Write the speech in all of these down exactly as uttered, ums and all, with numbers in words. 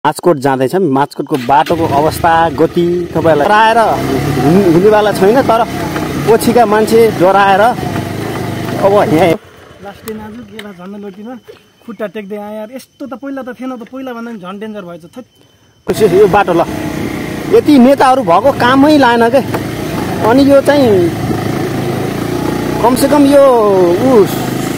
माचकोट जाँदैछ। माचकोटको बाटोको अवस्था गति तपाईलाई डराएर हुनेवाला छैन, तर ओछीका मान्छे डराएर अब यहाँ लास्टै नाजुक एला झन् लोटीमा खुट्टा टेक्दै आए यार। यस्तो त पहिला त थिएन त, पहिला भन्दा झन् डेन्जर भएछ। थै यो बाटो ल यति नेताहरू भएको कामै लाएन के। अनि यो चाहिँ कमसेकम यो उस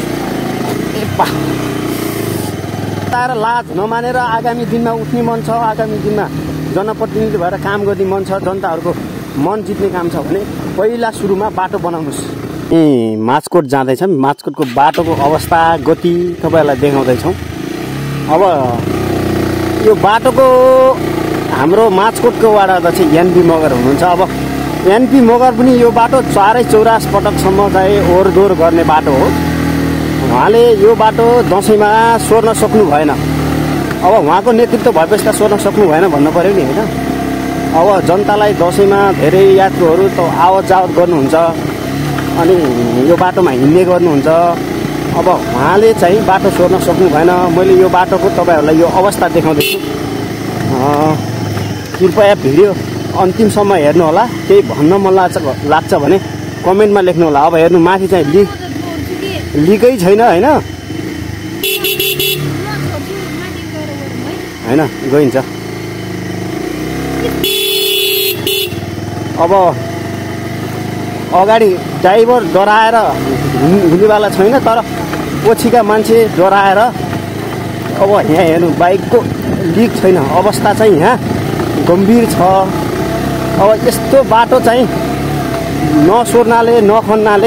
तार लाज नमानेर आगामी दिनमा उठ्ने मन छ, आगामी दिनमा जनप्रतिनिधि भएर काम गर्ने मन छ, जनताहरूको मन जित्ने काम छ भने पहिला सुरुमा बाटो बनाउनुहोस्। ए माचकोट जाँदैछ। माचकोटको बाटोको अवस्था गति तपाईँहरूलाई देखाउँदैछौँ। अब यो बाटोको हाम्रो माचकोटको वाडा अध्यक्ष एनपी मगर हुनुहुन्छ। अब एनपी मगर पनि यो बाटो चारै चौरास पटकसम्म चाहिँ ओहोरदोहोर गर्ने बाटो हो। उहाँले यो बाटो दसैँमा सोर्न सक्नु भएन। अब उहाँको नेतृत्व भएपछि त सोर्न सक्नु भएन भन्नु पऱ्यो नि होइन। अब जनतालाई दसैँमा धेरै यात्रुहरू त आवत जावत गर्नुहुन्छ, अनि यो बाटोमा हिँड्ने गर्नुहुन्छ। अब उहाँले चाहिँ बाटो सोर्न सक्नु भएन। मैले यो बाटोको तपाईँहरूलाई यो अवस्था देखाउँदैछु। कृपया भिडियो अन्तिमसम्म हेर्नु होला। केही भन्न मन लाग्छ लाग्छ भने कमेन्टमा लेख्नु होला। अब हेर्नु माथि चाहिँ लिक लिकै छैन होइन होइन गइन्छ। अब अगाडि ड्राइभर डराएर हुनेवाला छैन, तर ओछीका मान्छे डराएर अब यहाँ हेर्नु बाइकको लिक छैन। अवस्था चाहिँ यहाँ गम्भीर छ। अब यस्तो बाटो चाहिँ नसोर्नाले नखन्नाले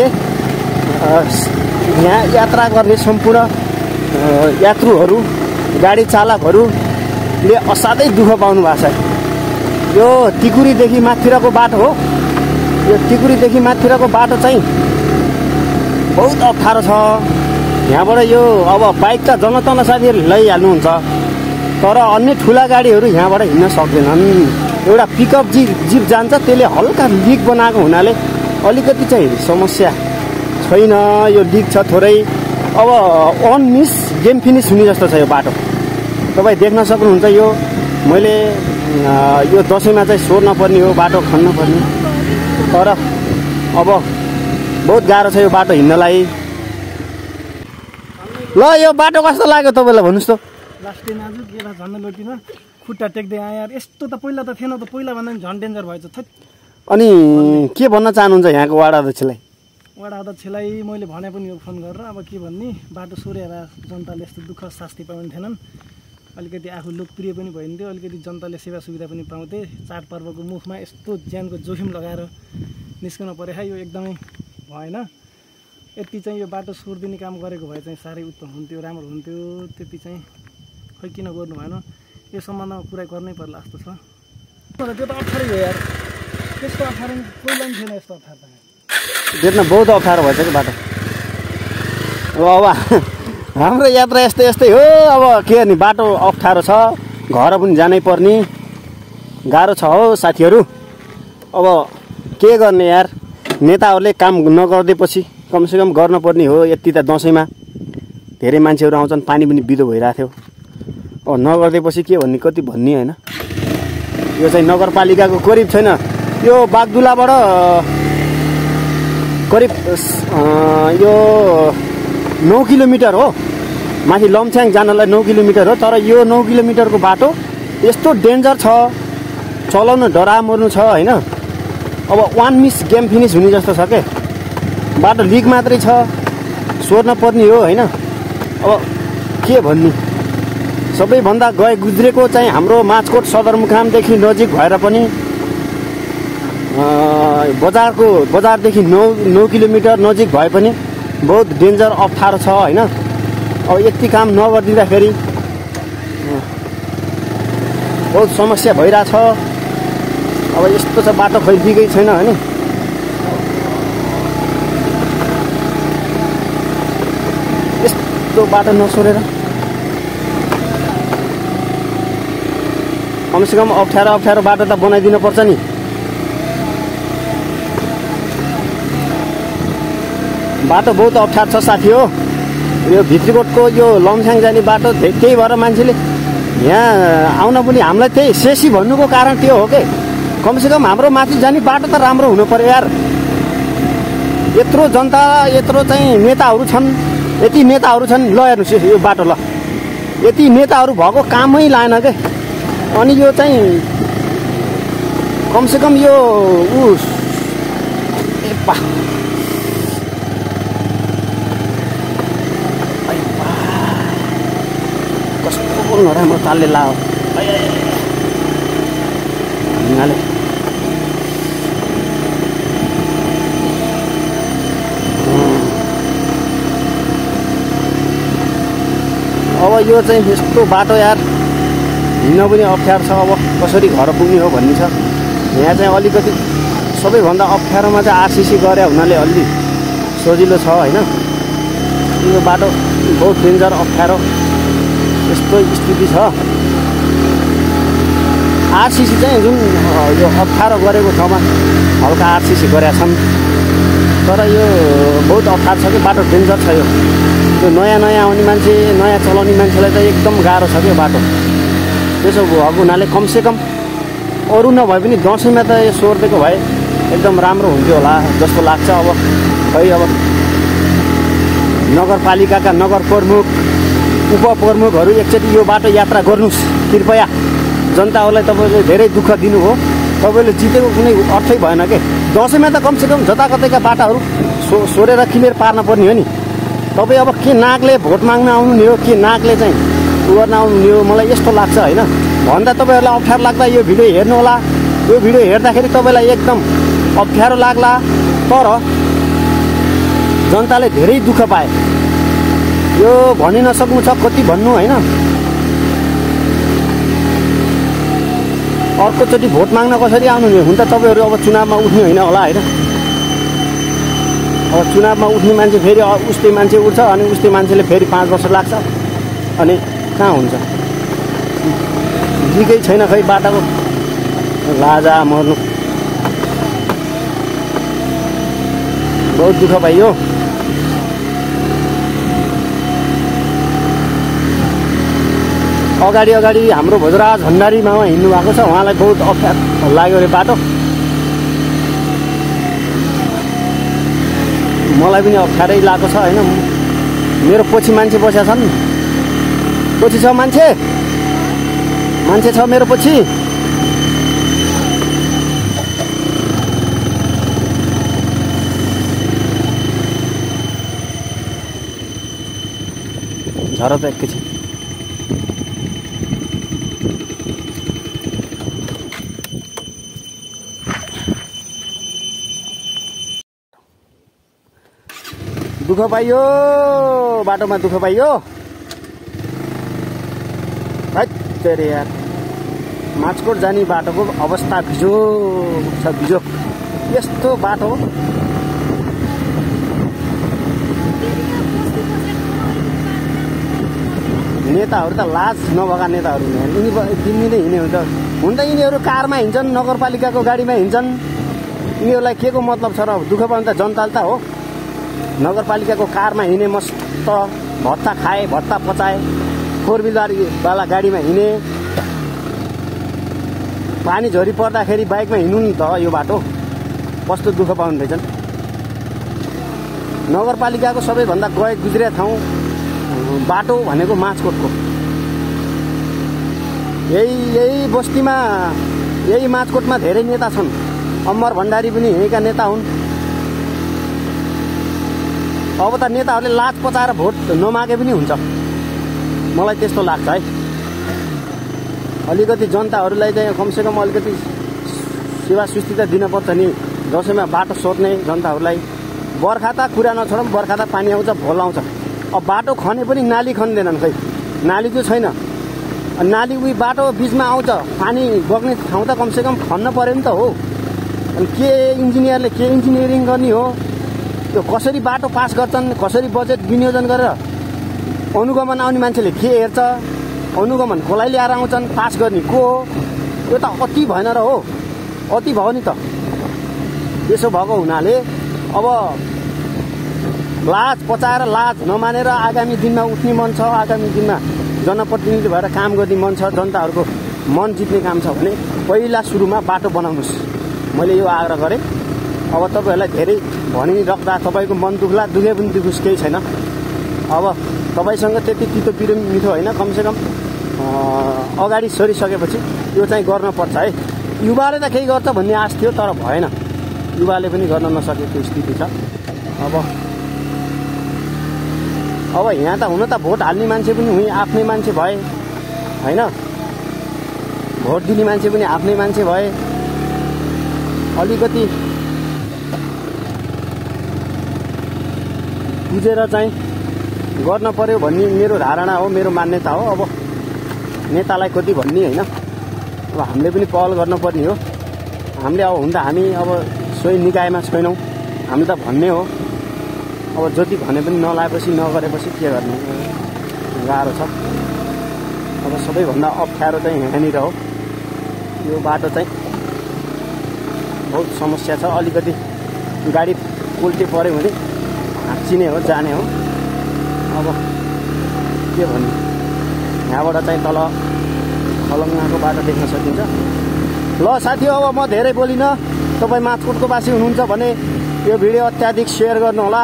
यहाँ यात्रा गर्ने सम्पूर्ण यात्रुहरू गाडी चालकहरूले असाध्यै दुःख पाउनु भएको छ। यो टिकुरीदेखि माथिरको बाटो हो। यो टिकुरीदेखि माथिरको बाटो चाहिँ बहुत अप्ठ्यारो छ। यहाँबाट यो अब बाइक त जनतन साथीहरूले लैहाल्नुहुन्छ, तर अन्य ठुला गाडीहरू यहाँबाट हिँड्न सक्दैनन्। एउटा पिकअप जिप जिप जान्छ, त्यसले हल्का लिक बनाएको हुनाले अलिकति चाहिँ समस्या छैन। यो लिक छ थोरै। अब अन मिस गेम फिनिस हुने जस्तो छ यो बाटो। तपाईँ देख्न सक्नुहुन्छ। यो मैले यो दसैँमा चाहिँ सोर्न पर्ने हो, बाटो खन्न पर्ने, तर अब बहुत गाह्रो छ यो बाटो हिँड्नलाई। ल यो बाटो कस्तो लाग्यो तपाईँलाई भन्नुहोस् त। लास्टै नाजुक एला झन् लोटीमा खुट्टा टेक्दै आए यार। यस्तो त पहिला त थिएन त, पहिला भन्दा झन् डेन्जर भएछ। थै अनि के भन्न चाहनुहुन्छ यहाँको वाडा अध्यक्षलाई? वाडा अध्यक्षलाई मैले भने पनि यो फोन गरेर अब के भन्ने, बाटो सोरेर जनताले यस्तो दुःख शास्ति पाउने थिएनन्। अलिकति आफू लोकप्रिय पनि भइन्थ्यो, अलिकति जनताले सेवा सुविधा पनि पाउँथे। चाडपर्वको मुखमा यस्तो ज्यानको जोखिम लगाएर निस्कन परे यो एकदमै भएन। यति चाहिँ यो बाटो सोरिदिने काम गरेको भए चाहिँ साह्रै उत्तम हुन्थ्यो, राम्रो हुन्थ्यो। त्यति चाहिँ खै किन गर्नु भएन, यो सम्बन्धमा कुरा गर्नै पर्ला जस्तो छ। तर त्यो त अप्ठ्यारै हो यार। त्यस्तो अप्ठ्यारो पहिला पनि थिएन यस्तो अप्ठ्यारो त। देख्न बहुत अप्ठ्यारो भएछ कि बाटो। अब हाम्रो यात्रा यस्तै यस्तै हो। अब के गर्ने, बाटो अप्ठ्यारो छ, घर पनि जानै पर्ने गाह्रो छ हो साथीहरू। अब के गर्ने यार, नेताहरूले काम नगरिदिएपछि कमसेकम गर्न पर्ने हो। यति त दसैँमा धेरै मान्छेहरू आउँछन्, पानी पनि बिदो भइरहेको थियो। अब नगरिदिएपछि के भन्ने, कति भन्ने होइन। यो चाहिँ नगरपालिकाको करिब छैन, यो बागदुलाबाट करिब यो नौ किलोमिटर हो। माथि लमछ्याङ जानलाई नौ किलोमिटर हो, तर यो नौ किलोमिटरको बाटो यस्तो डेन्जर छ, चलाउन डरा मर्नु छ होइन। अब वान मिस गेम फिनिस हुने जस्तो छ के। बाटो लिक मात्रै छ, सोर्न पर्ने हो होइन। अब के भन्ने, सबैभन्दा गए गुज्रेको चाहिँ हाम्रो माचकोट सदरमुकामदेखि नजिक भएर पनि बजारको बजारदेखि नौ नौ किलोमिटर नजिक भए पनि बहुत डेन्जर अप्ठ्यारो छ होइन। अब यति काम नगरिदिँदाखेरि बहुत समस्या भइरहेछ। अब यस्तो छ बाटो, खै दिएकै छैन होइन। यस्तो बाटो नसोरेर कमसेकम अप्ठ्यारो अप्ठ्यारो बाटो त बनाइदिनु पर्छ नि। बाटो बहुत अप्ठ्यारो छ साथी हो। यो भित्रीकोटको यो लमछ्याङ जाने बाटो त्यही भएर मान्छेले यहाँ आउन पनि हामीलाई त्यही सेसी भन्नुको कारण त्यो हो के कमसेकम हाम्रो माथि जाने बाटो त राम्रो हुनु पर्यो यार। यत्रो जनता यत्रो चाहिँ नेताहरू छन्, यति नेताहरू छन्, ल हेर्नुहोस् यो बाटो ल, यति नेताहरू भएको कामै लाएन के। अनि यो चाहिँ कमसेकम यो ऊ कस्तो नराम्रो तालले लाओ हिँड्नाले। अब यो चाहिँ यस्तो बाटो यार हिँड्न पनि अप्ठ्यारो छ। अब कसरी घर पुग्ने हो भन्ने छ। यहाँ चाहिँ अलिकति सबैभन्दा अप्ठ्यारोमा चाहिँ आरसिसी गरे हुनाले अलि सजिलो छ होइन। यो बाटो बहुत डेन्जर अप्ठ्यारो यस्तो स्थिति छ। आरसिसी चाहिँ जुन यो अप्ठ्यारो गरेको ठाउँमा हल्का आरसिसी गरेका छन्, तर यो बहुत अप्ठ्यारो छ कि बाटो डेन्जर छ। यो यो नयाँ नयाँ आउने मान्छे नयाँ चलाउने मान्छेलाई त एकदम गाह्रो छ कि बाटो। त्यसो भएको हुनाले कमसेकम अरू नभए पनि दसैँमा त यो सोर्दिएको भए एकदम राम्रो हुन्थ्यो होला जस्तो लाग्छ। अब खै अब नगरपालिकाका नगर प्रमुख उपप्रमुखहरू एकचोटि यो बाटो यात्रा गर्नुहोस् कृपया। जनताहरूलाई तपाईँले धेरै दुःख दिनु हो, तपाईँले जितेको कुनै अर्थै भएन के। दसैँमा त कमसेकम जताकतैका बाटाहरू सो सोरेर क्लियर पार्न पर्ने हो नि। तपाईँ अब के नागले भोट माग्न आउनु नि हो, के नागले चाहिँ उ गर्न आउनु नि हो, मलाई यस्तो लाग्छ होइन। भन्दा तपाईँहरूलाई अप्ठ्यारो लाग्दा यो भिडियो हेर्नु होला। यो भिडियो हेर्दाखेरि तपाईँलाई एकदम अप्ठ्यारो लाग्ला, तर जनताले धेरै दुःख पाए। यो भनि नसक्नु छ कति भन्नु होइन। अर्कोचोटि भोट माग्न कसरी आउनु नि? हुन त तपाईँहरू अब चुनावमा उठ्ने होइन होला होइन। अब चुनावमा उठ्ने मान्छे फेरि उस्तै मान्छे उठ्छ, अनि उस्तै मान्छेले फेरि पाँच वर्ष लाग्छ, अनि कहाँ हुन्छ? ठिकै छैन खै बाटाको लाजा मर्नु। बहुत दुःख पाइयो। अगाडि अगाडि हाम्रो भोजराज भण्डारी मामा हिँड्नु भएको छ, उहाँलाई बहुत अप्ठ्यारो लाग्यो अरे बाटो। मलाई पनि अप्ठ्यारै लागेको छ होइन। मेरो पछि मान्छे बसेका छन्, पछि छ मान्छे मान्छे छ मेरो पछि। झर त एकैछिन। दुःख पाइयो बाटोमा, दुःख पाइयो तेरे यार। माचकोट जाने बाटोको अवस्था भिजो छ, भिजो यस्तो बाटो। नेताहरू त लाज नभएका नेताहरू यिनी दिनदिनै हिँड्ने हुन्छ। हुन त यिनीहरू कारमा हिँड्छन्, नगरपालिकाको गाडीमा हिँड्छन्। यिनीहरूलाई के को मतलब छ र? दुःख पाउनु त जनताले त हो। नगरपालिकाको कारमा हिँडे, मस्त भत्ता खाए, भत्ता पचाए, फोर व्हिलरवाला गाडीमा हिँडे, पानी झरी पर्दाखेरि बाइकमा हिँड्नु नि त यो बाटो। कस्तो दुःख पाउनु रहेछन्। नगरपालिकाको सबैभन्दा गए गुज्रिया ठाउँ बाटो भनेको माचकोटको। यही यही बस्तीमा यही माचकोटमा धेरै नेता छन्। अमर भण्डारी पनि यहीँका नेता हुन्। अब त नेताहरूले लाज पचाएर भोट नमागे पनि हुन्छ, मलाई त्यस्तो लाग्छ है। अलिकति जनताहरूलाई चाहिँ कमसेकम अलिकति सेवा सुस्थिति दिनुपर्छ नि। दसैँमा बाटो सोध्ने जनताहरूलाई। बर्खा त कुरा नछोडौँ, बर्खा त पानी आउँछ, भोल आउँछ। अब बाटो खने पनि नाली खन्दैनन् खै, नाली चाहिँ छैन। नाली उही बाटो बिचमा आउँछ, पानी बग्ने ठाउँ त कमसेकम खन्न पर्यो नि त हो। अनि के इन्जिनियरले के इन्जिनियरिङ गर्ने हो? त्यो कसरी बाटो पास गर्छन्, कसरी बजेट विनियोजन गरेर अनुगमन आउने मान्छेले के हेर्छ? अनुगमन कसलाई ल्याएर आउँछन्? पास गर्ने को हो? यो त अति भएन र हो, अति भयो नि त। त्यसो भएको हुनाले अब लाज पचाएर लाज नमानेर आगामी दिनमा उठ्ने मन छ, आगामी दिनमा जनप्रतिनिधि भएर काम गर्ने मन छ, जनताहरूको मन जित्ने काम छ भने पहिला सुरुमा बाटो बनाउनुहोस्। मैले यो आग्रह गरेँ। अब तपाईँहरूलाई धेरै भनिराख्दा तपाईँको मन दुख्ला, दुखे पनि दुखोस्, केही छैन। अब तपाईँसँग त्यति तितो पिरो मिठो होइन, कमसेकम अगाडि सरिसकेपछि यो चाहिँ गर्नुपर्छ है। युवाले त केही गर्छ भन्ने आश थियो, तर भएन। युवाले पनि गर्न नसकेको स्थिति छ। अब अब यहाँ त हुन त भोट हाल्ने मान्छे पनि हुँ आफ्नै मान्छे भए होइन, भोट दिने मान्छे पनि आफ्नै मान्छे भए। अलिकति बुझेर चाहिँ गर्न पर्यो भन्ने मेरो धारणा हो, मेरो मान्यता हो। अब नेतालाई कति भन्ने होइन, अब हामीले पनि पहल गर्नुपर्ने हो। हामीले अब हुन त हामी अब सोही निकायमा छैनौँ, हामीले त भन्ने हो। अब जति भने पनि नलाएपछि नगरेपछि के गर्ने, गाह्रो छ। अब सबैभन्दा अप्ठ्यारो चाहिँ यहाँनिर हो। यो बाटो चाहिँ बहुत समस्या छ। अलिकति गाडी उल्टी पऱ्यो भने हाँचिने हो, जाने हो। अब के भन्ने, यहाँबाट चाहिँ तल खलङ्गाको बाटो देख्न सकिन्छ। ल साथी, अब म धेरै बोलिनँ। तपाईँ माथकोटको बासी हुनुहुन्छ भने यो भिडियो अत्याधिक सेयर गर्नुहोला।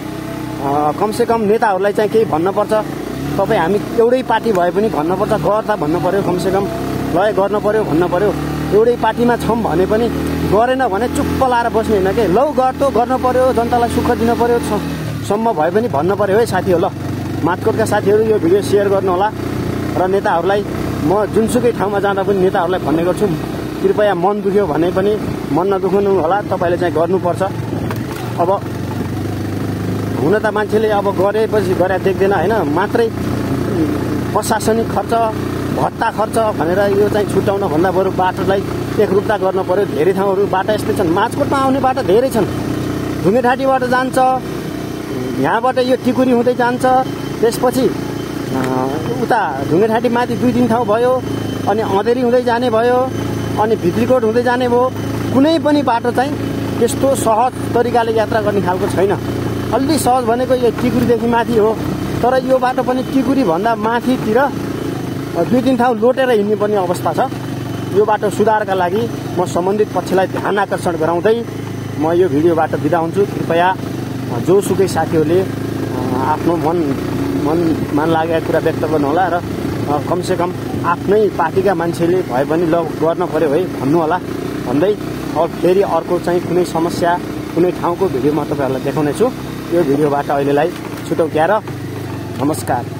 कमसेकम नेताहरूलाई चाहिँ केही भन्नुपर्छ। तपाईँ हामी एउटै पार्टी भए पनि भन्नुपर्छ, गर त भन्नु पऱ्यो। कमसेकम ल गर्न पऱ्यो भन्नु पऱ्यो। एउटै पार्टीमा छौँ भने पनि गरेन भने चुप्प लाएर बस्ने होइन के। लौ गर्तो गर्नु पऱ्यो, जनतालाई सुख दिनु पऱ्यो, सम्म भए पनि भन्नु पऱ्यो है साथी हो। ल माथकोटका साथीहरू यो भिडियो सेयर गर्नुहोला। र नेताहरूलाई म जुनसुकै ठाउँमा जाँदा पनि नेताहरूलाई भन्ने गर्छु, कृपया मन दुख्यो भने पनि मन नदुखाउनु होला, तपाईँले चाहिँ गर्नुपर्छ। अब हुन त मान्छेले अब गरेपछि गरे देख्दैन होइन, मात्रै प्रशासनिक खर्च भत्ता खर्च भनेर यो चाहिँ छुट्याउन भन्दा बरु बाटोलाई एकरूपता गर्न पर्यो। धेरै ठाउँहरू बाटो यस्तै छन्, माछकोटमा आउने बाटो धेरै छन्। ढुङ्गेठाँटीबाट जान्छ, यहाँबाट यो टिकुरी हुँदै जान्छ, त्यसपछि उता ढुङ्गेठाँटी माथि दुई तिन ठाउँ भयो, अनि अँधेरी हुँदै जाने भयो, अनि भित्रीकोट हुँदै जाने भयो। कुनै पनि बाटो चाहिँ त्यस्तो सहज तरिकाले यात्रा गर्ने खालको छैन। अलि सहज भनेको यो टिकुरीदेखि माथि हो, तर यो बाटो पनि टिकुरीभन्दा माथितिर दुई तिन ठाउँ लोटेर हिँड्ने पनि अवस्था छ। यो बाटो सुधारका लागि म सम्बन्धित पक्षलाई ध्यान आकर्षण गराउँदै म यो भिडियोबाट बिदा हुन्छु। कृपया जोसुकै साथीहरूले आफ्नो मन मनमा लागेको कुरा व्यक्त गर्नुहोला र कमसेकम आफ्नै पार्टीका मान्छेले भए पनि ल गर्न पर्यो है भन्नुहोला भन्दै अब फेरि अर्को चाहिँ कुनै समस्या कुनै ठाउँको भिडियो म तपाईँहरूलाई देखाउनेछु। यो भिडियोबाट अहिलेलाई छुटौँ क्यार, नमस्कार।